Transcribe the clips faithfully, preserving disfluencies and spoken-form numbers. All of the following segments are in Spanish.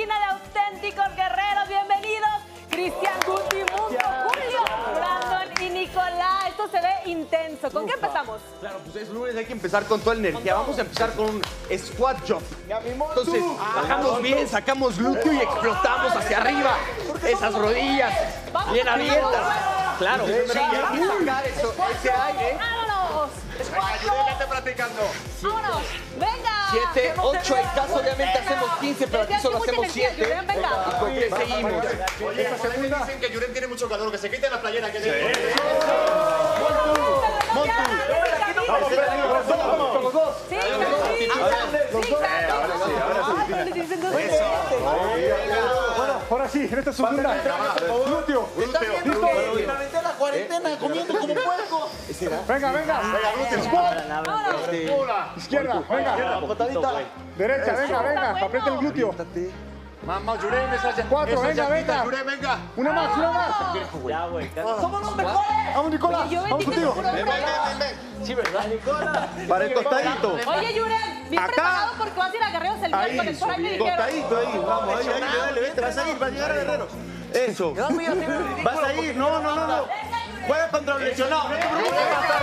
rutina de auténticos guerreros. Bienvenidos, Cristian, Guti, Mundo, Julio, Brandon y Nicolás. Esto se ve intenso. ¿Con qué empezamos? Claro, pues es lunes, hay que empezar con toda la energía. Vamos a empezar con un squat jump. Entonces, bajamos bien, sacamos glúteo y explotamos hacia arriba. Esas rodillas bien abiertas. Claro, sí, hay que sacar eso, ese aire. ¡Vámonos! Ayúdate practicando. ¡Vámonos! ¡Venga! siete, ocho, en caso obviamente hacemos quince, pero aquí solo hacemos siete. Venga. Y con tres seguimos. Oye, esta segunda dicen que Yuren tiene mucho calor, que se quite la playera. Que se... ¡Montu! Vamos, vamos, los dos. Sí, sí, Los dos. Bueno, ahora sí, en esta segunda. Glúteo. Me aventé la cuarentena comiendo como puerco. Venga, venga. Squat. Izquierda, venga. Derecha, venga, venga. Aprieta el glúteo. Mamá, Yuren, esas ya. Cuatro, venga, venga. Yuren, venga. Una más, una más. Ya, güey. ¡Somos los mejores! Vamos, Nicolás. Oye, yo Vamos vendí que contigo. puro hombre. Sí, ¿verdad, Nicolás? Para el costadito. Oye, Yuren, bien Acá. preparado porque vas a ir a Guerreros el Ahí, miércoles. Por ahí me dijeron. costadito ahí, vamos, ahí, ahí, dale, vete, vas a ir, vas a llegar a Guerrero. Eso. Vas a ir, no, no, no, no. Juega contra un lesionado, no te preocupes.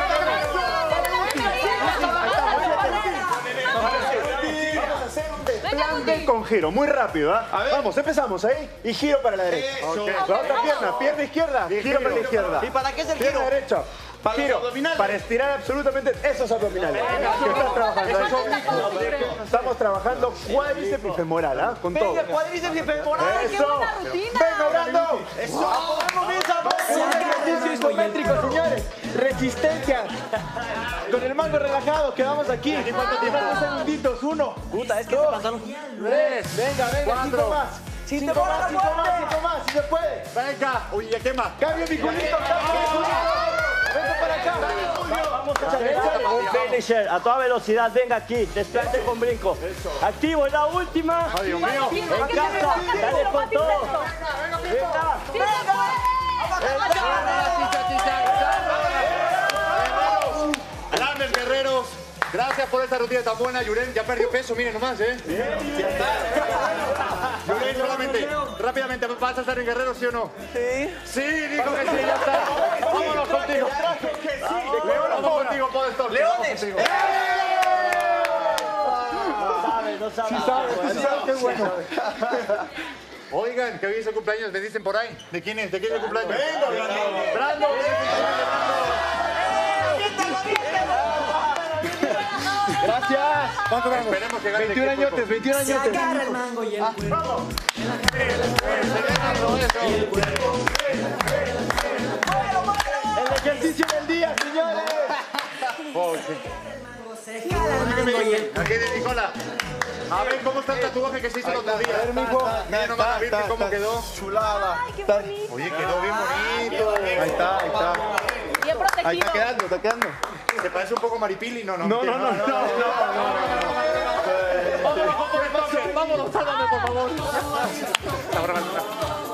Plante con giro, muy rápido, ¿ah? Vamos, empezamos ahí. Y giro para la derecha. Eso. La otra pierna, pierna izquierda, giro para la izquierda. ¿Y para qué es el Pierna giro? derecha. Para los Giro, abdominales. para estirar absolutamente esos abdominales. Que estás trabajando. Estamos trabajando cuádriceps y femoral, ¿ah? Con todo. Cuádriceps y femoral. ¡Qué Eso. buena rutina! Venga, Brando. Eso. Comienza, Un ejercicio isométrico, señores. Resistencia. Con el mango relajado, quedamos aquí. ¿Cuánto tiempo? segunditos. Uno. Puta, es que Dos. se pasaron. Tres. Venga, venga. Cinco más. Cinco más, cinco más, cinco más. Si se puede. Venga. Uy, ya quema. Cambio mi culito, cambio mi culito. Venga para acá. Vamos a hacer un finisher a toda velocidad. Venga aquí, desplante con brinco. Activo, es la última. Ay, Dios mío. En casa, dale con todo. Venga. ¡Sí se puede! Grandes guerreros. Gracias por esta rutina tan buena. Yuren ya perdió peso, miren nomás, ¿eh? Yuren, solamente, rápidamente, ¿vas a estar en Guerrero, sí o no? Sí. Sí, dijo que sí, ya está. Vámonos contigo. Vamos contigo, Podestor. ¡Leones! No sabes, no sabes. Sí sabes, sí sabes qué bueno. Oigan, que hoy es el cumpleaños, me dicen por ahí. ¿De quién es? ¿De quién es el cumpleaños? Brando. Brando. Gracias. ¿Cuánto ganamos? Esperemos que gane el veintiún equipo. añotes, veintiún añotes. Agarra el mango y el cuerpo. El ejercicio del día, señores. Se jala el mango y el Aquí de Nicola. A ver, ¿cómo está el tatuaje que se hizo el otro día? A ver, mijo. Miren nomás a Virgen cómo quedó. Chulada. ¡Ay, qué bonito! Oye, quedó bien bonito. Ahí está, ahí está. Bien protegido. Ahí está quedando, está quedando. ¿Te parece un poco Maripili? No, no. No, no, no, no, no. Vámonos, por entonces. Vámonos, sálvame, por favor.